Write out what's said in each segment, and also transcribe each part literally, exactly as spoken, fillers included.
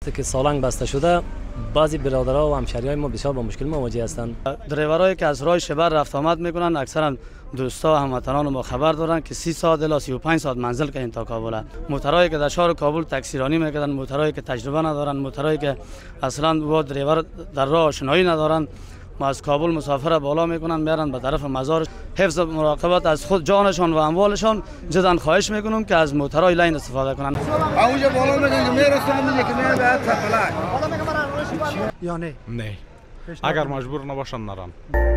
که سالنگ بسته شده بعضی برادرها و همشهریای ما بسیار با مشکل مواجه هستند. دریورایی که از راه شبر رفت آمد میکنن اکثرا دوستا و هموطنان ما خبر دارن که سی ساعت الی سی و پنج ساعت منزل که این تا کابل. موترایی که در شهر کابل تاکسی رانی میکنن، موترایی که تجربه ندارن، موترایی که اصلا و دریور در راه آشنایی ندارن، ما از کابل مسافر بالا میکنن میارن به طرف مزار. حفظ مراقبت از خود جانشان و اموالشان جدا خواهش میکنم که از موترهای لین استفاده کنن. اونجا بالا میگن میرسن میگه که میاد به تپلک یا نه؟ نه، اگر مجبور نباشن نرن.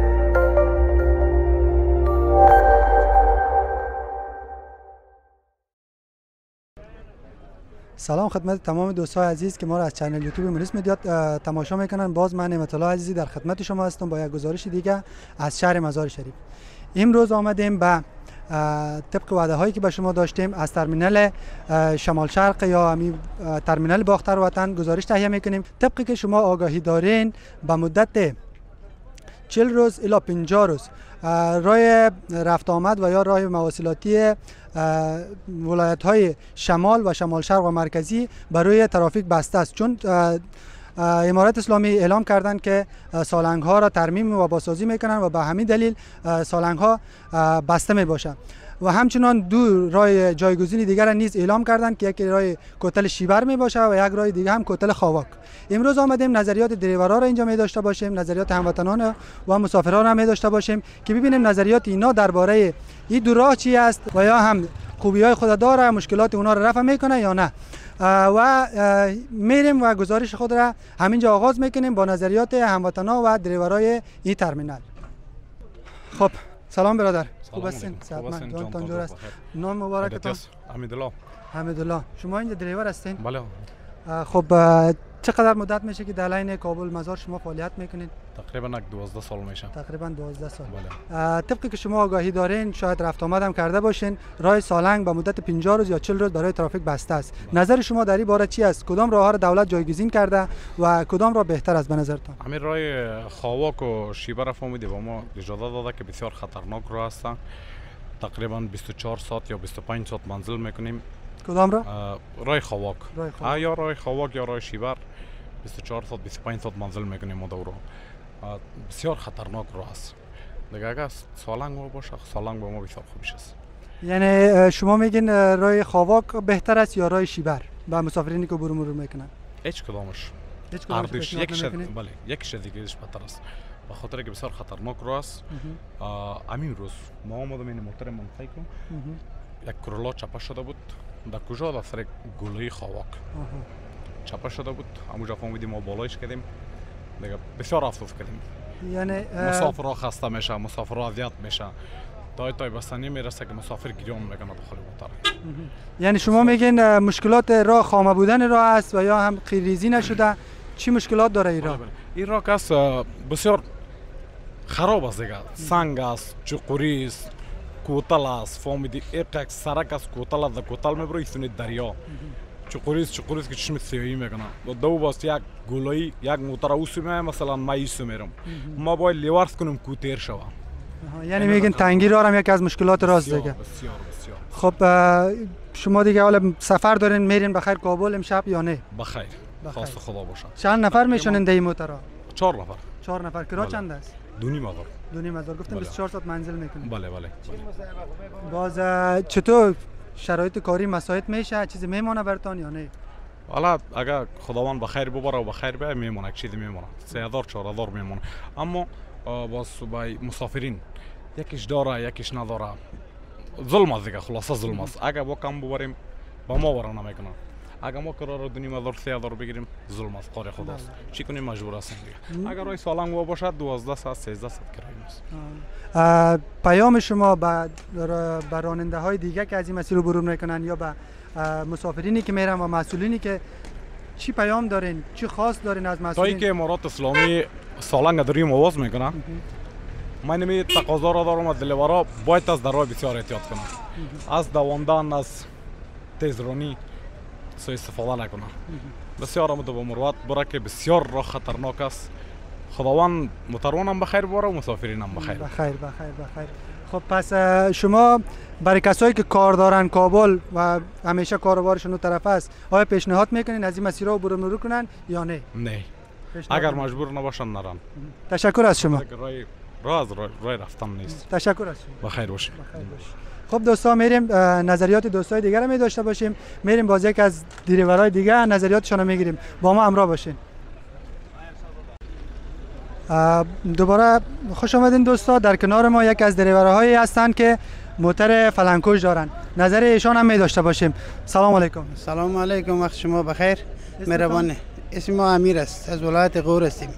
سلام خدمت تمام دوستان عزیز که ما را از چنل یوتیوب مونس مدیا تماشا میکنن. باز من نعمت الله عزیزی در خدمت شما هستم با یک گزارش دیگه از شهر مزار شریف. امروز آمدیم به طبق وعده هایی که به شما داشتیم از ترمینال شمال شرق یا همین ترمینال باختر وطن گزارش تهیه میکنیم. طبقی که شما آگاهی دارین به مدت چهل روز الی پنجاه روز راه رفت آمد و یا راه مواصلاتی ولایت های شمال و شمال شرق و مرکزی برای ترافیک بسته است، چون امارت اسلامی اعلام کردند که سالنگ ها را ترمیم و بازسازی میکنن و به همین دلیل سالنگ ها بسته می باشند. و همچنان دو راه جایگزین دیگر را نیز اعلام کردند که یکی راه کوتل شیبر می باشه و یک راه دیگر هم کوتل خاواک. امروز آمدیم نظریات دریورها را اینجا می داشته باشیم، نظریات هموطنان و مسافران را می داشته باشیم که ببینیم نظریات اینا درباره این دو راه چی است و یا هم خوبی های خود داره، مشکلات اونا را رفع میکنه یا نه. و میریم و گزارش خود را همینجا آغاز میکنیم با نظریات هموطنان و دریورای این ترمینال. خب سلام برادر، خوب هستین؟ صحتمند جانتان جور است. نام مبارکتان؟ حمیدالله. حمیدالله. شما اینجا دریور هستین؟ بله. خب چقدر مدت میشه که در لین کابل مزار شما فعالیت میکنین؟ تقریبا یک دوازده سال میشه. تقریبا دوازده سال. بله. طبقی که شما آگاهی دارین شاید رفت آمد هم کرده باشین، راه سالنگ به مدت پنجاه روز یا چهل روز برای ترافیک بسته است. بله. نظر شما در این باره چی است؟ کدام راهها را دولت جایگزین کرده و کدام راه بهتر است به نظرتان؟ همین راه خاواک و شیبر فهمیدی با ما اجازه داده که بسیار خطرناک راه است. تقریبا بیست و چهار ساعت یا بیست و پنج ساعت منزل میکنیم. کدام راه؟ راه خاواک. راه خاواک. یا راه خاواک یا راه شیبر بیست و چهار ساعت بیست و پنج ساعت منزل میکنیم ما دورو. بسیار خطرناک راه است. دیگه اگر سالنگ باشه سالنگ با ما بسیار خوبش است. یعنی شما میگین راه خاواک بهتر است یا راه شیبر به مسافرینی که برو مرور میکنن؟ هیچ کدامش. هیچ کدامش یکیش بله یکیش دیگهش بهتر است. به خاطر که بسیار خطرناک راه است. امین روز ما اومدیم این موتر منطقه کو یک کرولا چپه شده بود در کجا در سر گلوی خاواک چپه شده بود. همونجا فهمیدیم ما بالایش کردیم. دیگه بسیار افسوس کردیم. یعنی مسافرها خسته میشه، مسافرها اذیت میشه. تا تا بستنی میرسه که مسافر گریان میکنه داخل موتر. یعنی شما میگین مشکلات راه خامه بودن راه است و یا هم خیریزی نشده؟ چی مشکلات داره این راه؟ این راه کس بسیار خراب است دیگه. سنگ است، چقوری است، کوتل است. فهمیدی یک سرک است کوتل است، کوتل میبره ایستونه دریا. چقوریست چقوریست که چشم سیاهی میکنه و دو باست یک گلایی یک موتر اوسو میایم مثلا ما ایسو میرم ما باید لیوارس کنم کو تیر شوم. یعنی میگن تنگی راه هم یکی از مشکلات راست دیگه. بسیار بسیار. خب شما دیگه حالا سفر دارین میرین بخیر کابل امشب یا نه؟ بخیر. خواست خدا باشه. چند نفر میشونین در این موتر؟ چهار نفر. چهار نفر. کرا چند است؟ دو نیم هزار. دو نیم هزار. گفتم بیست و چهار ساعت منزل میکنین. بله بله. باز چطور شرایط کاری مساعد میشه؟ چیزی میمونه برتان یا نه؟ حالا اگر خداوند بخیر ببره و بخیر بیاید میمونه، چیزی میمونه. سه هزار چهار هزار میمونه. اما باز صبح مسافرین یکیش داره یکیش نداره. ظلم است دیگه، خلاصه ظلم است. اگر با کم ببریم با ما برا نمیکنن. اگر ما قرار دو نیم هزار سه هزار بگیریم ظلم است، کار خداست. چی کنیم مجبور هستیم دیگه. اگر راه سالنگ باشد دوازده ساعت سیزده ساعت کرایه است. پیام شما به راننده های دیگه که از این مسیر رو برون میکنن یا به مسافرینی که میرن و مسئولینی که چی پیام دارین؟ چی خاص دارین از مسئولین؟ تا که امارات اسلامی سالنگ دریم آواز میکنه من نمی تقاضا را دارم از دلیورا باید از در راه بسیار احتیاط کنم. از دواندن از تیزرانی سوء استفاده نکنه. بسیار آمده با مروت بره که بسیار راه خطرناک است. خداوند موتروان هم بخیر ببره و مسافرین هم بخیر. بخیر بخیر بخیر. خب پس اه، شما برای کسایی که کار دارن کابل و همیشه کاروبارشون اون طرف است آیا پیشنهاد میکنین از این مسیرها عبور و مرور کنن یا نه؟ نه پیشنهاد اگر نمی- مجبور نباشن نرن. تشکر از شما. اگر رای راز رای, رای رفتن نیست. تشکر از شما. بخیر باشید. خب دوستان میریم اه، نظریات دوستای دیگر رو می داشته باشیم. میریم باز یک از دریورای دیگه نظریاتشون رو میگیریم. با ما همراه باشین. اه، دوباره خوش آمدین دوستا. در کنار ما یک از دریورهایی هستند که موتر فلنکوش دارن. نظر ایشان هم می داشته باشیم. سلام علیکم. سلام علیکم، وقت شما بخیر. مهربانه. اسم ما امیر است، از ولایت غور هستیم.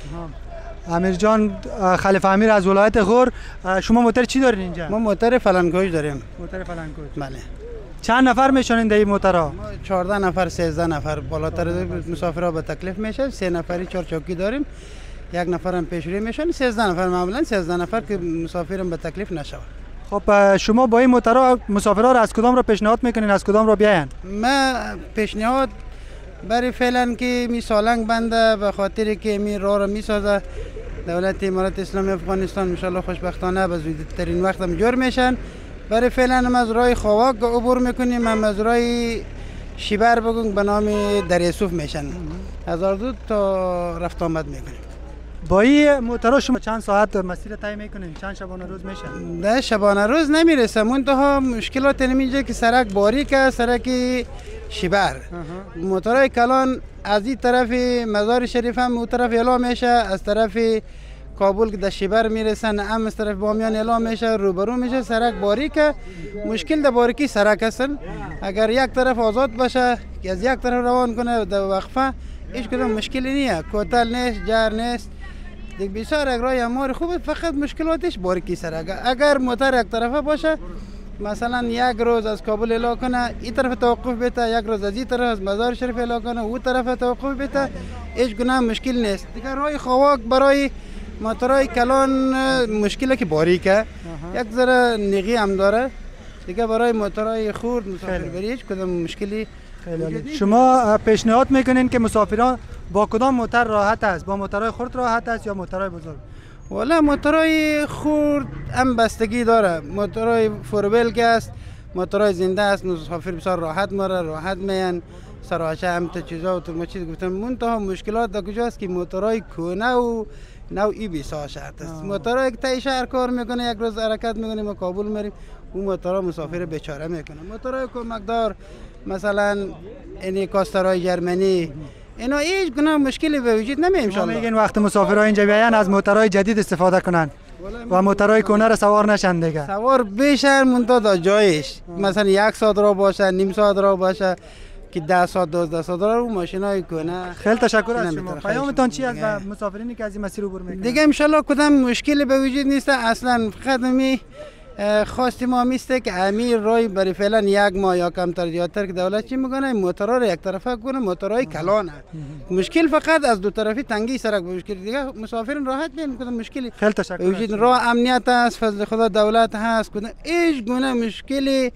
امیر جان، اه، خلیفه امیر از ولایت غور. اه، شما موتر چی دارین اینجا؟ ما موتر فلانکوش داریم. موتر فلنکوش. بله. چند نفر میشونین در این موترها؟ ما چهارده نفر سیزده نفر بالاتر مسافرها به تکلیف میشه. سه نفری چهار چوکی داریم. یک نفر هم پیشروی میشن. سیزده نفر معمولا سیزده نفر که مسافرم به تکلیف نشود. خب اه، شما با این موترها مسافرها را از کدام را پیشنهاد میکنین از کدام را بیاین؟ ما پیشنهاد برای فعلا که می سالنگ بنده به خاطر که می راه را می سازه دولت امارات اسلامی افغانستان ان شاء الله خوشبختانه به زودترین وقت هم جور میشن. برای فعلا هم از راه خواک عبور میکنیم، هم از راه شیبر بگویم به نام دریاسوف میشن. هزار دو تا رفت آمد میکنیم. با این موترها شما چند ساعت مسیر طی میکنین؟ چند شبانه روز میشن؟ ده شبانه روز نمیرسه، منتها مشکلات نمیجه که سرک باریک است، سرک شیبر. موترهای کلان از این طرف مزار شریف هم اون طرف اعلام میشه، از طرف کابل که در شیبر میرسن هم از طرف بامیان اعلام میشه، روبرو میشه. سرک باریکه، مشکل در باریکی سرک هستن. اگر یک طرف آزاد باشه که از یک طرف روان کنه در وقفه هیچ کدام مشکلی نیست، کوتل نیست، جر نیست. دیگه بسیار یک راه امار خوبه، فقط مشکلاتش باریکی سرک. اگر موتر یک طرفه باشه مثلا یک روز از کابل اعلام کنه این طرف توقف بده، یک روز از این طرف از مزار شریف اعلام کنه اون طرف توقف بده، هیچ گونه مشکل نیست. دیگه راه خواک برای موترهای کلان مشکله که باریکه، یک ذره نقی هم داره. دیگه برای موترهای خرد مسافربری هیچ کدام مشکلی. شما پیشنهاد میکنین که مسافران با کدام موتر راحت است؟ با موترهای خرد راحت است یا موترهای بزرگ؟ والا موترهای خرد هم بستگی داره. موترهای فوربل که است، موترهای زنده است، مسافر بسیار راحت مره، راحت میان سراچه هم تا چیزا و تو چیز گفتم. منتها مشکلات در کجاست که موترهای کونه و نوعی بیسا شرط است. موترها یک تای شهر کار میکنه، یک روز حرکت میکنه، ما کابل میریم، اون موترها مسافر بیچاره میکنه. موترهای کمکدار مثلا اینی کاسترهای جرمنی اینا هیچ گونه مشکلی به وجود نمی ان شاء الله. میگین وقت مسافرها اینجا بیاین از موترهای جدید استفاده کنن و موترهای کهنه را سوار نشن دیگه. سوار بشن منتها تا جایش، مثلا یک ساعت راه باشه، نیم ساعت راه باشه که ده ساعت دوازده ساعت راه رو ماشینای کنه. خیلی تشکر از شما. نمی‌تونه. پیامتان چی است دیگه. به مسافرینی که از این مسیر عبور میکنن؟ دیگه ان شاء الله کدام مشکلی به وجود نیست اصلا. فقط می خواستی ما میسته که امیر رای برای فعلا یک ماه یا کمتر زیادتر که دولت چی میکنه موترها رو یک طرفه کنه، موترهای کلانه. مشکل فقط از دو طرفی تنگی سرک مشکل، دیگه مسافرین راحت میان کدام مشکلی. خیلی تشکر. به وجود راه امنیت است، فضل خدا دولت هست، کدام هیچ گونه مشکلی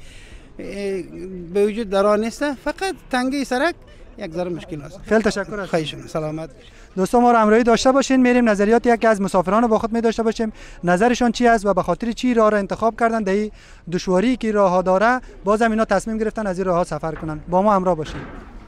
به وجود در آن نیست، فقط تنگی سرک یک ذره مشکل است. خیلی تشکر از خواهش می‌کنم. سلامت. دوستان ما رو همراهی داشته باشین. میریم نظریات یکی از مسافران رو با خود می داشته باشیم، نظرشان چی است و به خاطر چی راه را انتخاب کردن در این دشواری که راه ها داره بازم اینا تصمیم گرفتن از این راه ها سفر کنن. با ما همراه باشین.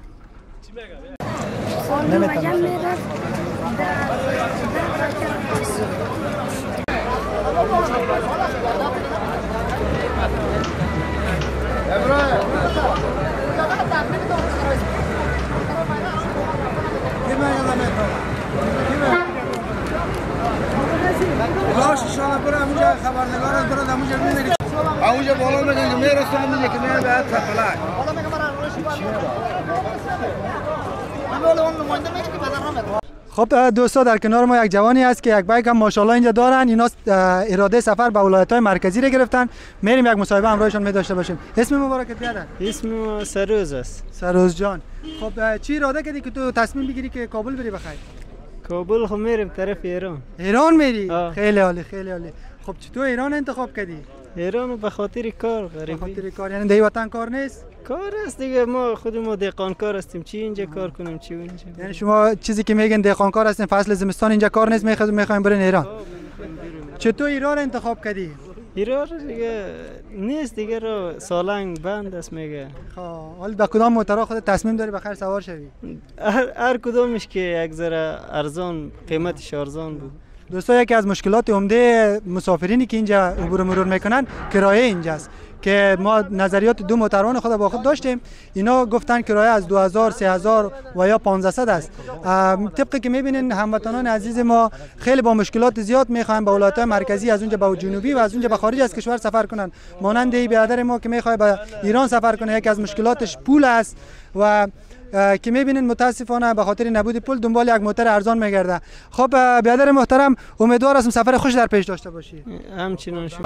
باش شما برو اونجا خبرنگار از برو اونجا میگه اونجا بالا میگه میرسه میگه که میاد بعد تپلک خب دوستا در کنار ما یک جوانی هست که یک بایک هم ماشاءالله اینجا دارن. اینا اراده سفر به ولایت‌های مرکزی را گرفتن. میریم یک مصاحبه همراهشون می داشته باشیم. اسم مبارکت بیاد؟ اسم سروز است. سروز جان، خب چی اراده کردی که تو تصمیم بگیری که کابل بری بخیر؟ کابل خب میریم طرف ایران. ایران میری؟ آه. خیلی عالی خیلی عالی. خب چطور ایران انتخاب کردی؟ ایران به خاطر کار غریبی. به خاطر کار، یعنی در وطن کار نیست؟ کار است دیگه، ما خود ما دهقان کار هستیم، چی اینجا کار کنیم چی اونجا. یعنی شما چیزی که میگن دهقان کار هستین، فصل زمستان اینجا کار نیست، میخواین میخواین برین ایران. چطور ایران انتخاب کردی؟ ایران دیگه نیست دیگه رو سالنگ بند است میگه. خب حالا به کدام موترها خود تصمیم داری بخیر سوار شوی؟ هر, هر کدومش که یک ذره ارزان قیمتش ارزان بود. دوستا یکی از مشکلات عمده مسافرینی که اینجا عبور و مرور میکنن کرایه اینجاست که ما نظریات دو موتروان خود با خود داشتیم. اینا گفتن کرایه از دو هزار سه هزار و یا پانزده صد است. طبقی که میبینین هموطنان عزیز ما خیلی با مشکلات زیاد میخواین به ولایت‌های مرکزی از اونجا به جنوبی و از اونجا به خارج از کشور سفر کنن. مانند ای برادر ما که میخواد به ایران سفر کنه، یکی از مشکلاتش پول است و که میبینین متاسفانه به خاطر نبود پول دنبال یک موتر ارزان میگرده. خب برادر محترم، امیدوار هستم سفر خوش در پیش داشته باشی. همچنان شما.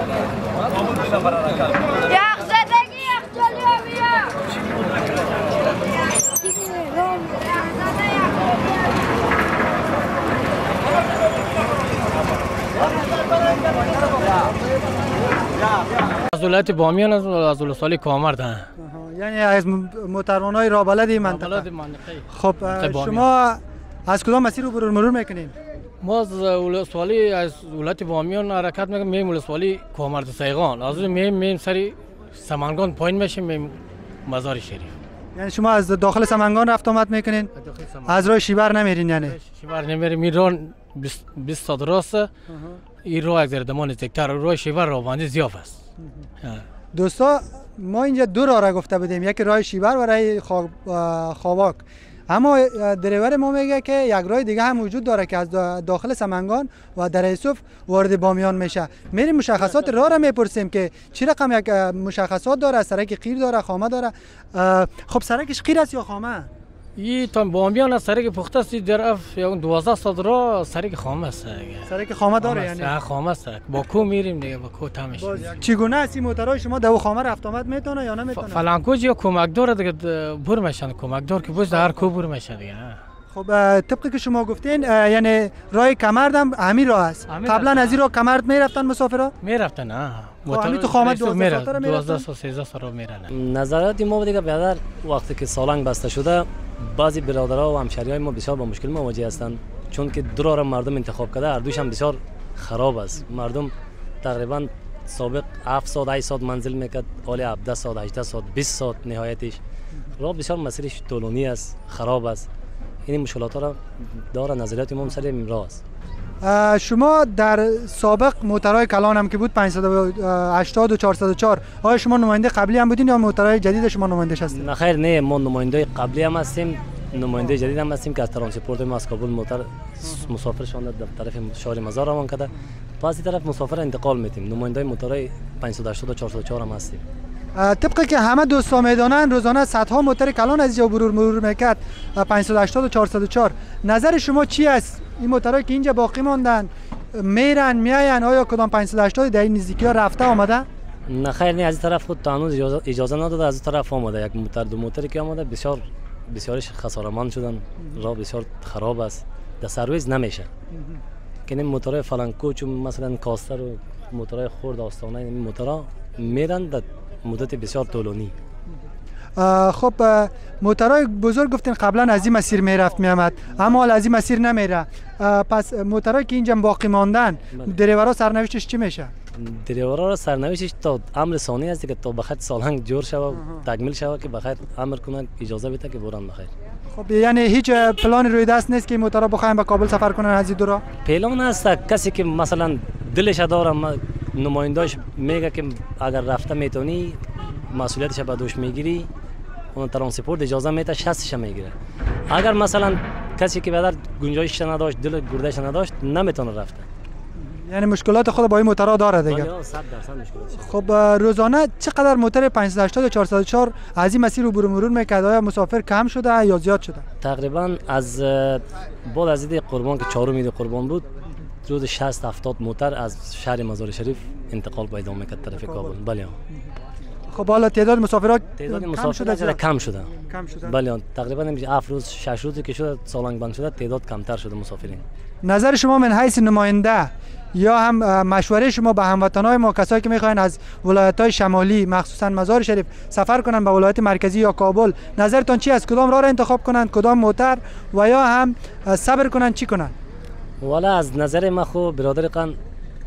از ولایت بامیان از ولسوالی کامرد. یعنی از موتروانای رابلد منطقه. خب شما از کدام مسیر عبور مرور میکنین؟ ما از ولسوالی از ولایت بامیان حرکت میکنیم میریم ولسوالی کامرد سیغان. از اون میریم میریم سری سمنگان پایین میشیم میریم مزار شریف. یعنی شما از داخل سمنگان رفت آمد میکنین؟ از راه شیبر نمیرین؟ یعنی شیبر نمیریم، ایران بیست ساعت راست. این راه یک ذره دمان نزدیکتر، راه شیبر راهبندی زیاف است. دوستا ما اینجا دو راه را گفته بودیم، یک راه شیبر و راه خاواک، اما دریور ما میگه که یک راه دیگه هم وجود داره که از داخل سمنگان و در یوسف وارد بامیان میشه. میریم مشخصات راه را میپرسیم که چی رقم یک مشخصات داره، سرک قیر داره، خامه داره. خب سرکش قیر است یا خامه؟ این تا بامیان از سرک پخته است، در اف یا دوازده سال را سرک خامه است. سرک خامه داره یعنی؟ نه خامه است. با کو میریم دیگه، با کو تمش. چگونه است این موترهای شما دو خامه رفت آمد میتونه یا نمیتونه؟ فلانکوج یا کمک داره دیگه، بر میشن کمک دار که بوز هر کو بر میشه دیگه. خب طبقی که شما گفتین یعنی راه کمرد هم همین راه است. قبلا از این راه کمرد میرفتن مسافرا؟ میرفتن نه. همین تو خامه دوازده سال سیزده سال میرن. نظرات ما دیگه برادر وقتی که سالنگ بسته شده بعضی برادرها و همشهریای ما بسیار با مشکل مواجه هستند، چون که دو راه مردم انتخاب کرده، هر دوش هم بسیار خراب است. مردم تقریبا سابق هفت ساعت هشت ساعت منزل میکرد، حالا هفده ساعت هجده ساعت بیست ساعت نهایتش. راه بسیار مسیرش طولانی است، خراب است. این مشکلات را داره. نظریات ما سر این راه است. شما در سابق موترهای کلان هم که بود پانصد و هشتاد و چهارصد و چهار، آیا شما نماینده قبلی هم بودین یا موترهای جدید شما نماینده‌اش هستین؟ نه خیر، نه، ما نماینده قبلی هم هستیم، نماینده جدید هم هستیم که از ترانسپورت ما از کابل موتر مسافرشان در طرف شهر مزار روان کرده، پس این طرف مسافر انتقال میتیم. نماینده موترهای پانصد و هشتاد و چهارصد و چهار هم هستیم. طبقی که همه دوستا میدانن روزانه صدها موتر کلان از اینجا مرور مرور میکرد، پانصد و هشتاد و چهارصد و چهار. نظر شما چی است؟ این موترهایی که اینجا باقی ماندن میرن میاین، آیا کدام پانصد و هشتاد در این نزدیکی ها رفته آمده؟ نه خیر، نه، از طرف خود تانوز اجازه, اجازه نداده، از طرف آمده یک موتر دو موتری که آمده بسیار بسیارش خساره‌مند شدن. راه بسیار خراب است، در سرویس نمیشه. که این موترهای فلانکوچ مثلا کاستر و موترهای خرد آستانه این موترها میرن در مدت بسیار طولانی. خب موترهای بزرگ گفتین قبلا از این مسیر میرفت میامد، اما حال از این مسیر نمیره. پس موترهایی که اینجا باقی ماندن دریورها سرنوشتش چی میشه؟ دریورها را سرنوشتش تا امر ثانی است که تا بخاطر سالنگ جور شوه تکمیل شوه که بخاطر امر کنن اجازه بده که برن بخیر. خب یعنی هیچ پلان روی دست نیست که موترها بخواین به کابل سفر کنن از این دورا؟ پلان است. کسی که مثلا دلش داره نماینداش میگه که اگر رفته میتونی مسئولیتش به دوش میگیری، اون ترانسپورت اجازه میده شصتش میگیره. اگر مثلا کسی که بدر گنجایش نداشت، دل گردش نداشت، نمیتونه رفته. یعنی مشکلات خود با این موترها داره دیگه. صد درصد مشکلات. خب روزانه چقدر موتر پانصد و هشتاد و چهارصد و چهار از این مسیر عبور مرور میکرد؟ آیا مسافر کم شده یا زیاد شده؟ تقریبا از بعد از عید قربان که چهارم عید قربان بود، روز شصت هفتاد موتر از شهر مزار شریف انتقال پیدا میکرد طرف کابل. بله. خب حالا تعداد مسافرات تعداد مسافرات کم شده. کم شده. بله تقریبا هفت روز شش روزی که شده سالنگ بند شده تعداد کمتر شده مسافرین. نظر شما من حیث نماینده یا هم مشوره شما به هموطنان ما، کسایی که میخواین از ولایت‌های شمالی مخصوصا مزار شریف سفر کنن به ولایت مرکزی یا کابل، نظرتون چی است؟ کدام راه را انتخاب کنند، کدام موتر، و یا هم صبر کنن چی کنن؟ والا از نظر ما خو برادر قن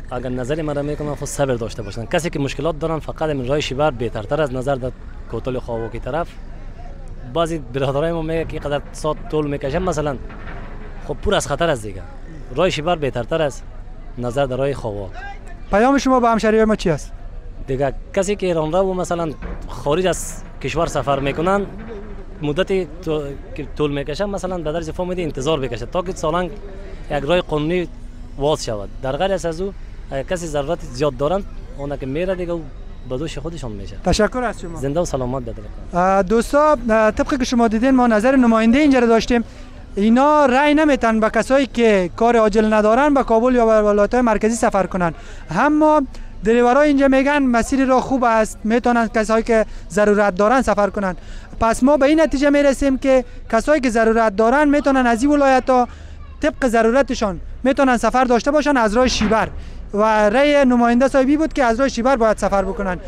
اگر نظر مرا میکنم خود صبر داشته باشن. کسی که مشکلات دارن فقط این راه شیبر بهترتر از نظر در کوتل خواواکی طرف. بعضی برادرای ما میگه که قدر ساعت طول میکشه مثلا خب پر از خطر است دیگه. راه شیبر بهترتر از نظر در راه خواواک. پیام شما به همشهریای ما چی است؟ دیگه کسی که ایران را و مثلا خارج از کشور سفر میکنن مدتی که طول میکشه مثلا به درجه فهمیدی انتظار بکشه تا که سالنگ یک راه قانونی واز شود. در غیر از او اگر کسی ضرورت زیاد دارند اون که میره دیگه به دوش خودشان میشه. تشکر از شما. زنده و سلامت بدرید. دوستا طبقی که شما دیدین ما نظر نماینده اینجا داشتیم. اینا رأی نمیتن به کسایی که کار عاجل ندارن به کابل یا به ولایت‌های مرکزی سفر کنن. اما دریورای اینجا میگن مسیر راه خوب است، میتونن کسایی که ضرورت دارن سفر کنن. پس ما به این نتیجه میرسیم که کسایی که ضرورت دارن میتونن از این ولایت‌ها طبق ضرورتشان میتونن سفر داشته باشن از راه شیبر و رأی نماینده صاحبی بود که از راه شیبر باید سفر بکنن.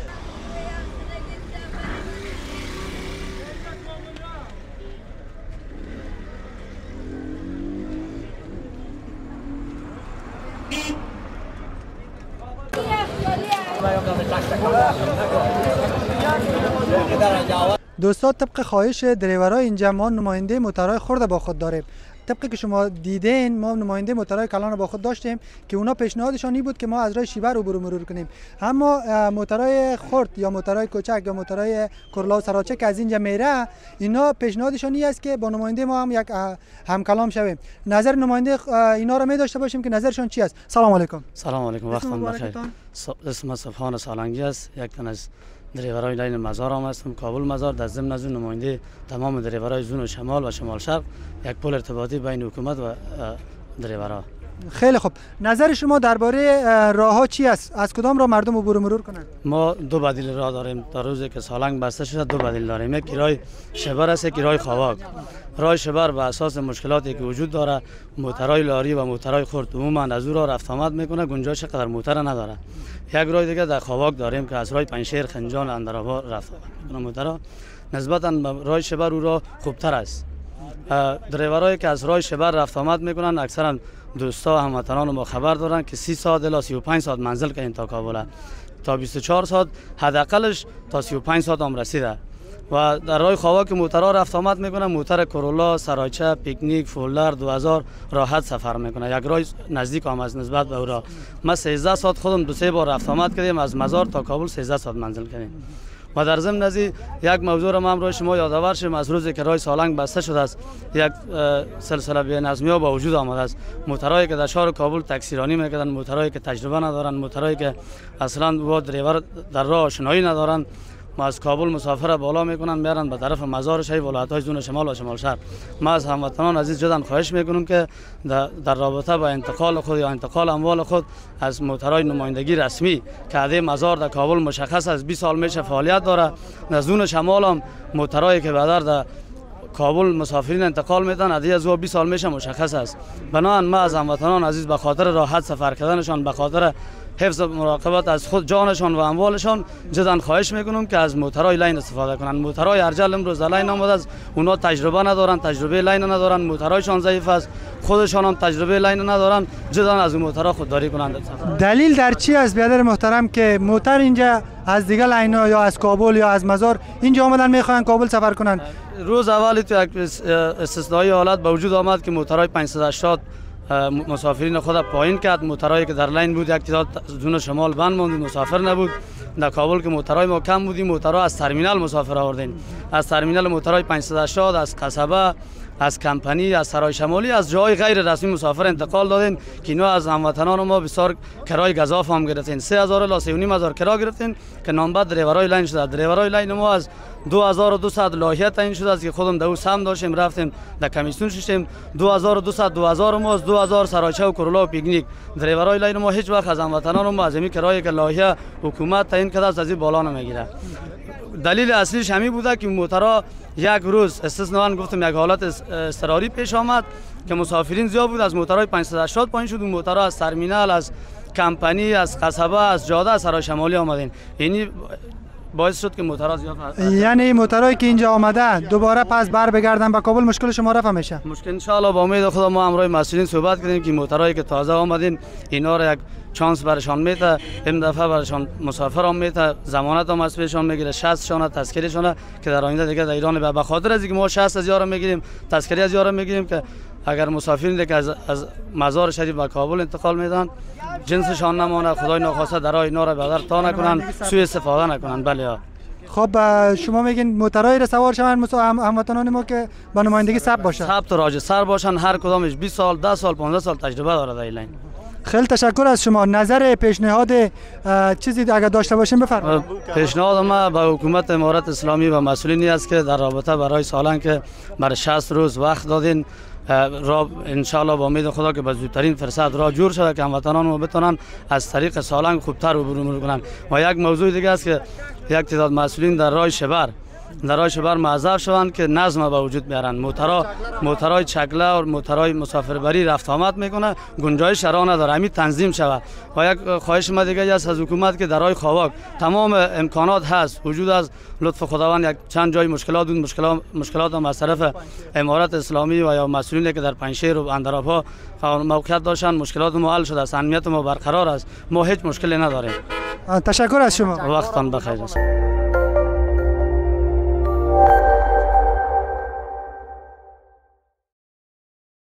دوستا طبق خواهش دریورای اینجا ما نماینده موترهای خرد با خود داریم. طبقی که شما دیدین ما نماینده موترهای کلان با خود داشتیم که اونا پیشنهادشان این بود که ما از راه شیبر عبور مرور کنیم. اما موترهای خرد یا موترهای کوچک یا موترهای کورلا و سراچه که از اینجا میره اینا پیشنهادشان این است که با نماینده ما هم یک هم کلام شویم. نظر نماینده اینا رو می داشته باشیم که نظرشان چی است. سلام علیکم. سلام علیکم. وقتتون بخیر. اسم صفحان سالنگی است. یک تن از دریورای لاین مزار هم هستم. کابل مزار در ضمن از نماینده تمام دریورای زون و شمال و شمال شرق یک پل ارتباطی بین حکومت و دریورا. خیلی خوب. نظر شما درباره راه ها چی است؟ از کدام راه مردم عبور مرور کنند؟ ما دو بدیل راه داریم. در روزی که سالنگ بسته شده دو بدیل داریم. یک راه شبر است، یک راه خواواک. راه شبر به اساس مشکلاتی که وجود داره موترهای لاری و موترهای خرد عموما از او راه رفت آمد میکنه، گنجایش قدر موتر نداره. یک راه دیگه در خواواک داریم که از راه پنجشیر خنجان اندرآباد رفت آمد میکنه. موترها نسبتا به راه شبر او راه خوبتر است. دریورایی که از راه شبر رفت آمد میکنن اکثرا دوستا و هموطنان ما خبر دارن که سی ساعت الی سی و پنج ساعت منزل که این تا کابل تا بیست و چهار ساعت حداقلش تا سی و پنج ساعت هم رسیده. و در راه خواواک موترها رفت آمد میکنن. موتر کورولا، سرایچه، پیکنیک، فولر دو هزار راحت سفر میکنه. یک راه نزدیک هم از نسبت به او راه. ما سیزده ساعت خودم دو سه بار رفت آمد کردیم از مزار تا کابل سیزده ساعت منزل کردیم. و در ضمن از یک موضوع را ما امروز شما یادآور شیم. از روزی که راه سالنگ بسته شده است یک سلسله بی‌نظمی‌ها با وجود آمده است. موترهایی که در شهر کابل تکثیرانی میکردن، موترهایی که تجربه ندارن، موترهایی که اصلا با دریور در راه آشنایی ندارن، ما از کابل مسافر بالا میکنن میارن به طرف مزار شهر ولایت‌های زون شمال و شمال شرق. ما از هموطنان عزیز جدا خواهش میکنیم که در, در رابطه با انتقال خود یا انتقال اموال خود از موترهای نمایندگی رسمی که عده مزار در کابل مشخص از بیست سال میشه فعالیت داره، در زون شمال هم موترهایی که بعدا در کابل مسافرین انتقال میدن عده از او بیست سال میشه مشخص است. بنابراین ما از هموطنان عزیز به خاطر راحت سفر کردنشان، به خاطر حفظ مراقبت از خود جانشان و اموالشان جدا خواهش میکنم که از موترهای لاین استفاده کنند. موترهای ارجل امروز در لاین آمده است، اونا تجربه ندارن، تجربه لاین ندارن، موترهایشان ضعیف است، خودشان هم تجربه لاین ندارن، جدا از موترها خودداری کنند. دلیل در چی است برادر محترم که موتر اینجا از دیگه لاین‌ها یا از کابل یا از مزار اینجا آمدن میخوان کابل سفر کنند؟ روز اولی تو یک استثنایی حالت به وجود آمد که موترهای پانصد و هشتاد مسافرین خود پایین کرد. موترهایی که در لاین بود یک تعداد زون شمال بند موند، مسافر نبود. در کابل که موترهای ما کم بودیم، موترها از ترمینال مسافر آوردیم. از ترمینال موترهای پانصد و هشتاد از قصبه، از کمپانی، از سرای شمالی، از جای غیر رسمی مسافر انتقال دادیم که اینا از هموطنان ما بسیار کرای گزاف هم گرفتین. سه هزار الی سه و نیم هزار کرا گرفتین که نامبر دریورای لاین شده. دریورای لاین ما از دو هزار و دویست لایحه تعیین شده است که خودم در او سهم داشتیم، رفتیم در کمیسیون شدیم. دو هزار و دویست دو هزار ما از دو هزار سرایچه و کورولا و پیکنیک. دریورای لاین ما هیچ وقت از هموطنان ما از این کرایه که لایحه حکومت تعیین کرده است از این بالا نمیگیره. دلیل اصلیش همین بوده که موترها یک روز استثناً گفتم یک حالت اضطراری پیش آمد که مسافرین زیاد بود، از موترهای پانصد و هشتاد پایین شد. اون موترها از ترمینال، از کمپانی، از قصبه، از جاده، از سرای شمالی آمدین. یعنی باعث شد که موترها زیاد یعنی موترایی که اینجا آمده دوباره پس بر بگردن به کابل مشکل شما رفع میشه؟ مشکل ان شاء الله با امید خدا ما همراه مسئولین صحبت کردیم که موترهایی که تازه آمدین اینا را یک چانس برشان میته، این دفعه برشان مسافر هم میته، ضمانت هم از پیشان میگیره، شصت شانه تذکرهشان که در آینده دیگه در ایران به خاطر از اینکه ما شصت از یارو میگیریم، تذکره از یارو میگیریم که اگر مسافرین که از, از مزار شریف به کابل انتقال میدن جنسشان نمانه، خدای ناخواسته درای اینا را به در تا نکنن، سوء استفاده نکنن. بله. خب شما میگین موترایی را سوار شوند هموطنان ما که به نمایندگی ثبت باشه، ثبت و راجع سر باشن، هر کدامش بیست سال، ده سال، پانزده سال تجربه داره در این لاین. خیلی تشکر از شما. نظر پیشنهاد چیزی اگر داشته باشیم بفرمایید. پیشنهاد ما به حکومت امارت اسلامی و مسئولینی است که در رابطه برای سالن که برای شصت روز وقت دادین را ان شاء الله با امید خدا که به زودترین فرصت را جور شده که هموطنان ما بتونن از طریق سالنگ خوبتر عبور کنن. و یک موضوع دیگه است که یک تعداد مسئولین در راه شبر در راه شبر معذب شوند که نظم به وجود بیارن. موترها موترهای چگله و موترهای مسافربری رفت آمد میکنه، گنجایش را نداره، همین تنظیم شود. و یک خواهش ما دیگه است از حکومت که در راه خاواک تمام امکانات هست، وجود از لطف خداوند یک چند جای مشکلات بود، مشکلات مشکلات هم از طرف امارت اسلامی و یا مسئولین که در پنجشیر و اندرابها موقعیت داشتن مشکلات ما حل شده است، امنیت ما برقرار است، ما هیچ مشکلی نداریم. تشکر از شما. وقتتان بخیر.